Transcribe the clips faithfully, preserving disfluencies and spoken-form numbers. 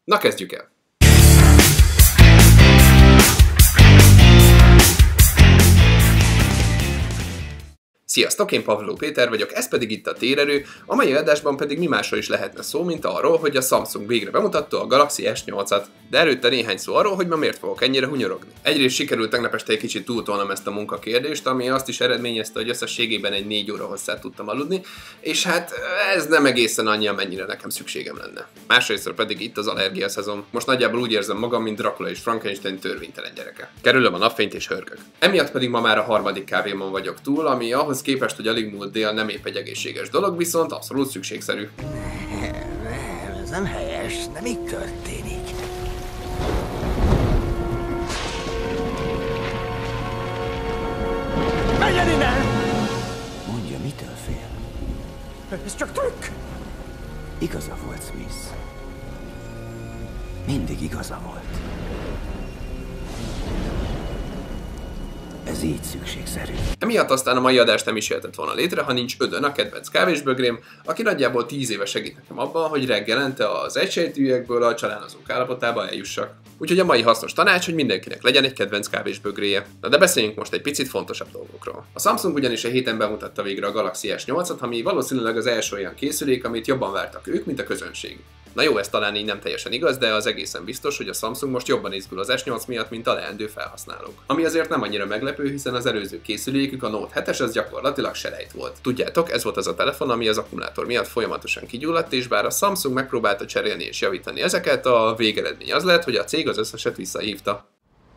Na kezdjük el! Sziasztok, én Pavló Péter vagyok, ez pedig itt a Térerő, a mai adásban pedig mi másról is lehetne szó, mint arról, hogy a Samsung végre bemutatta a Galaxy S nyolcat, de előtte néhány szó arról, hogy ma miért fogok ennyire hunyorogni. Egyrészt sikerült tegnap este egy kicsit túltolnom ezt a munkakérdést, ami azt is eredményezte, hogy összességében egy négy óra hosszát tudtam aludni, és hát ez nem egészen annyi, amennyire nekem szükségem lenne. Másrészt pedig itt az allergia szezon. Most nagyjából úgy érzem magam, mint Dracula és Frankenstein törvénytelen gyereke. Kerülöm a napfényt és hörgök. Emiatt pedig ma már a harmadik kávémon vagyok túl, ami ahhoz képest, hogy alig múlt dél, nem épp egy egészséges dolog, viszont abszolút szükségszerű. Nem, nem, ez nem helyes, nem így történik. Menjen innen! Mondja, mitől fél? Ez csak trükk! Igaza volt, Smith. Mindig igaza volt. Ez így szükségszerű. Emiatt aztán a mai adást nem is jöhetett volna létre, ha nincs Ödön, a kedvenc kávésbögrém, aki nagyjából tíz éve segít nekem abban, hogy reggelente az egysejtűekből a csalánozók állapotába eljussak. Úgyhogy a mai hasznos tanács, hogy mindenkinek legyen egy kedvenc kávésbögréje. Na de beszéljünk most egy picit fontosabb dolgokról. A Samsung ugyanis a héten bemutatta végre a Galaxy S nyolcat, ami valószínűleg az első olyan készülék, amit jobban vártak ők, mint a közönség. Na jó, ez talán így nem teljesen igaz, de az egészen biztos, hogy a Samsung most jobban izgul az S nyolc miatt, mint a leendő felhasználók. Ami azért nem annyira meglepő, hiszen az előző készülékük, a Note hetes, az gyakorlatilag selejt volt. Tudjátok, ez volt az a telefon, ami az akkumulátor miatt folyamatosan kigyulladt, és bár a Samsung megpróbálta cserélni és javítani ezeket, a végeredmény az lett, hogy a cég az összeset visszahívta.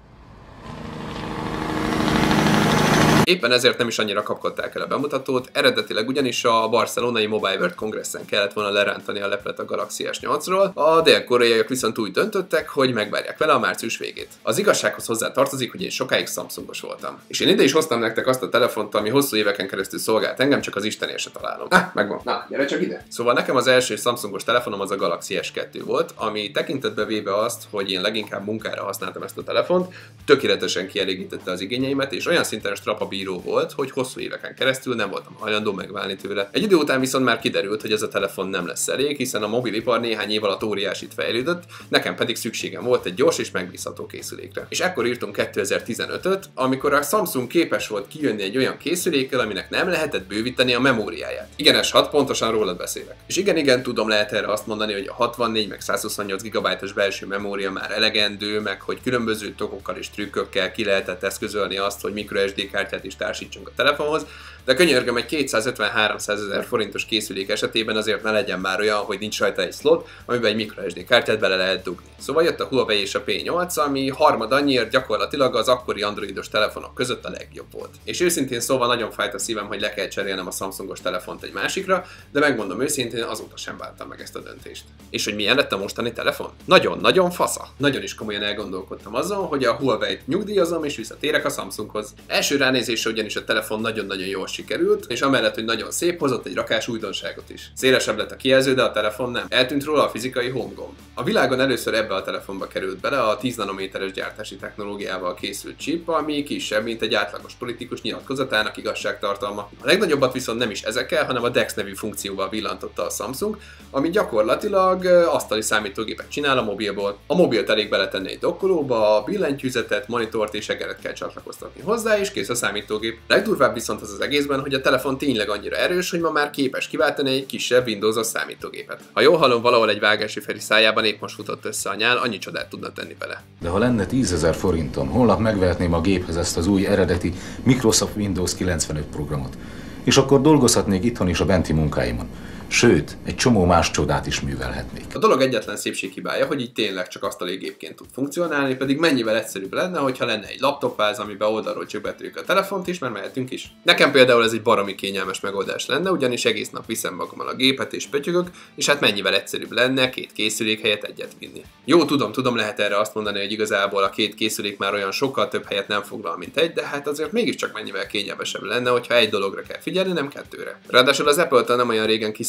Éppen ezért nem is annyira kapkodták el a bemutatót, eredetileg ugyanis a barcelonai Mobile World Congressen kellett volna lerántani a leplet a Galaxy S nyolcról, a dél-koreaiak viszont úgy döntöttek, hogy megvárják vele a március végét. Az igazsághoz hozzá tartozik, hogy én sokáig Samsungos voltam. És én ide is hoztam nektek azt a telefont, ami hosszú éveken keresztül szolgált engem, csak az istenért se találom. Ah, megvan. Na, gyere csak ide! Szóval nekem az első Samsungos telefonom az a Galaxy S kettő volt, ami tekintetbe véve azt, hogy én leginkább munkára használtam ezt a telefont, tökéletesen kielégítette az igényeimet, és olyan szinten strapabíró volt, hogy hosszú éveken keresztül nem voltam hajlandó megválni tőle. Egy idő után viszont már kiderült, hogy ez a telefon nem lesz elég, hiszen a mobilipar néhány év alatt óriásit fejlődött, nekem pedig szükségem volt egy gyors és megbízható készülékre. És ekkor írtunk kétezer-tizenötöt, amikor a Samsung képes volt kijönni egy olyan készülékkel, aminek nem lehetett bővíteni a memóriáját. Igen, es hat, pontosan rólad beszélek. És igen, igen, tudom, lehet erre azt mondani, hogy a hatvannégy meg százhuszonnyolc gigabájtos belső memória már elegendő, meg hogy különböző tokokkal és trükkökkel ki lehetett eszközölni azt, hogy microSD kártyát is társítsunk a telefonhoz, de könyörgöm, egy kétszázötven-háromszázezer forintos készülék esetében azért ne legyen már olyan, hogy nincs rajta egy slot, amiben egy microSD kártyát bele lehet dugni. Szóval jött a Huawei és a P nyolc, ami harmad annyiért gyakorlatilag az akkori androidos telefonok között a legjobb volt. És őszintén szóval nagyon fájt a szívem, hogy le kell cserélnem a Samsungos telefont egy másikra, de megmondom őszintén, azóta sem váltam meg ezt a döntést. És hogy milyen lett a mostani telefon? Nagyon-nagyon fasza. Nagyon is komolyan elgondolkodtam azon, hogy a Huawei-t nyugdíjazom és visszatérek a Samsunghoz. Első ránézésre ugyanis a telefon nagyon-nagyon jól sikerült, és amellett, hogy nagyon szép, hozott egy rakás újdonságot is. Szélesebb lett a kijelző, de a telefon nem. Eltűnt róla a fizikai home gomb. A világon először ebbe a telefonba került bele a tíz nanométeres gyártási technológiával készült chip, ami kisebb, mint egy átlagos politikus nyilatkozatának igazságtartalma. A legnagyobbat viszont nem is ezekkel, hanem a DeX nevű funkcióval villantotta a Samsung, ami gyakorlatilag asztali számítógépet csinál a mobilból. A mobilt elég beletenni egy dokkolóba, a billentyűzetet, monitort és egeret kell csatlakoztatni hozzá, és kész a számítógép. Legdurvább viszont az az egészben, hogy a telefon tényleg annyira erős, hogy ma már képes kiváltani egy kisebb Windowsos számítógépet. Ha jól hallom, valahol egy vágási Feri szájában épp most futott össze a nyál, annyi csodát tudna tenni bele. De ha lenne tízezer forintom, holnap megvehetném a géphez ezt az új eredeti Microsoft Windows kilencvenöt programot. És akkor dolgozhatnék itthon is a benti munkáimon. Sőt, egy csomó más csodát is művelhetnék. A dolog egyetlen szépséghibája, hogy így tényleg csak asztaligépként tud funkcionálni, pedig mennyivel egyszerűbb lenne, hogyha lenne egy laptopváz, amiben oldalról csöpetőjük a telefont is, mert mehetünk is. Nekem például ez egy baromi kényelmes megoldás lenne, ugyanis egész nap viszem magammal a gépet és pötyögök, és hát mennyivel egyszerűbb lenne két készülék helyett egyet vinni. Jó, tudom, tudom, lehet erre azt mondani, hogy igazából a két készülék már olyan sokkal több helyet nem foglal, mint egy, de hát azért mégiscsak mennyivel kényelmesebb lenne, hogyha egy dologra kell figyelni, nem kettőre. Ráadásul az Apple-től nem olyan régen kiszivárgott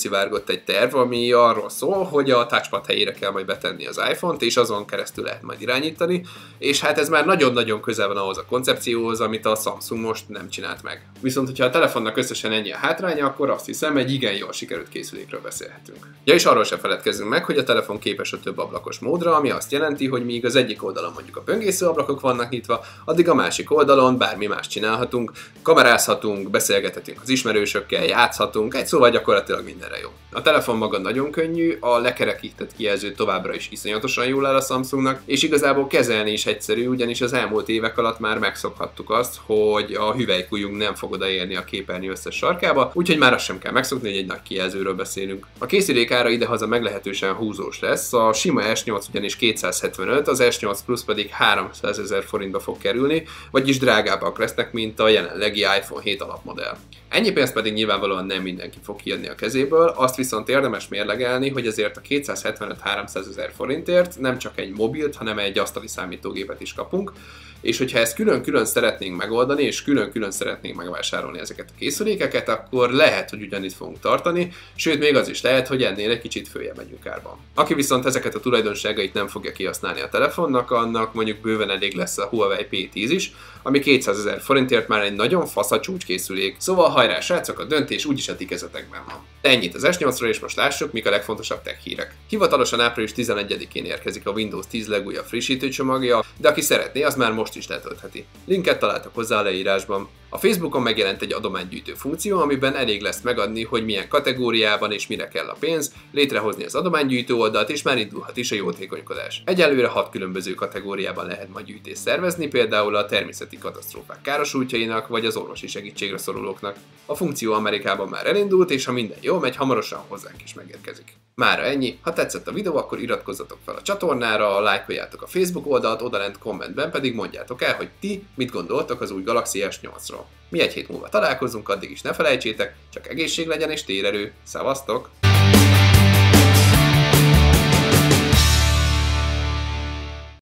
kiszivárgott egy terv, ami arról szól, hogy a touchpad helyére kell majd betenni az iPhone-t, és azon keresztül lehet majd irányítani, és hát ez már nagyon-nagyon közel van ahhoz a koncepcióhoz, amit a Samsung most nem csinált meg. Viszont, hogyha a telefonnak összesen ennyi a hátránya, akkor azt hiszem, egy igen jól sikerült készülékről beszélhetünk. Ja, és arról sem feledkezzünk meg, hogy a telefon képes a több ablakos módra, ami azt jelenti, hogy míg az egyik oldalon mondjuk a böngésző ablakok vannak nyitva, addig a másik oldalon bármi más csinálhatunk, kamerázhatunk, beszélgethetünk az ismerősökkel, játszhatunk, egy szóval gyakorlatilag mindenre jó. A telefon maga nagyon könnyű, a lekerekített kijelző továbbra is iszonyatosan jól áll a Samsungnak, és igazából kezelni is egyszerű, ugyanis az elmúlt évek alatt már megszokhattuk azt, hogy a hüvelykujjunk nem fog odaérni a képernyő összes sarkába, úgyhogy már azt sem kell megszokni, hogy egy nagy kijelzőről beszélünk. A készülék ára idehaza meglehetősen húzós lesz, a sima es nyolc ugyanis kétszázhetvenöt, az es nyolc Plus pedig háromszázezer forintba fog kerülni, vagyis drágábbak lesznek, mint a jelenlegi iPhone hét alapmodell. Ennyi pénzt pedig nyilvánvalóan nem mindenki fog kiadni a kezéből, azt viszont érdemes mérlegelni, hogy azért a kétszázhetvenöt-háromszázezer forintért nem csak egy mobilt, hanem egy asztali számítógépet is kapunk, és hogyha ezt külön-külön szeretnénk megoldani, és külön-külön szeretnénk megvásárolni ezeket a készülékeket, akkor lehet, hogy ugyanitt fogunk tartani, sőt még az is lehet, hogy ennél egy kicsit följebb megyünk árban. Aki viszont ezeket a tulajdonságait nem fogja kihasználni a telefonnak, annak mondjuk bőven elég lesz a Huawei P tíz is, ami kétszázezer forintért már egy nagyon fasz a csúcskészülék. Szóval hajrá srácok, a döntés úgyis a ti kezetekben van. Ennyit az es nyolcról, és most lássuk, mik a legfontosabb tech hírek. Hivatalosan április tizenegyedikén érkezik a Windows tíz legújabb frissítő csomagja, de aki szeretné, az már most is letöltheti. Linket találtak hozzá a leírásban. A Facebookon megjelent egy adománygyűjtő funkció, amiben elég lesz megadni, hogy milyen kategóriában és mire kell a pénz, létrehozni az adománygyűjtő oldalt, és már indulhat is a jótékonykodás. Egyelőre hat különböző kategóriában lehet majd gyűjtést szervezni, például a természeti katasztrófák károsultjainak vagy az orvosi segítségre szorulóknak. A funkció Amerikában már elindult, és ha minden jól megy, hamarosan hozzánk is megérkezik. Mára ennyi, ha tetszett a videó, akkor iratkozzatok fel a csatornára, lájkoljátok a Facebook oldalt, odalent kommentben pedig mondjátok el, hogy ti mit gondoltok az új Galaxy es nyolcról. Mi egy hét múlva találkozunk, addig is ne felejtsétek, csak egészség legyen és térerő. Szevasztok!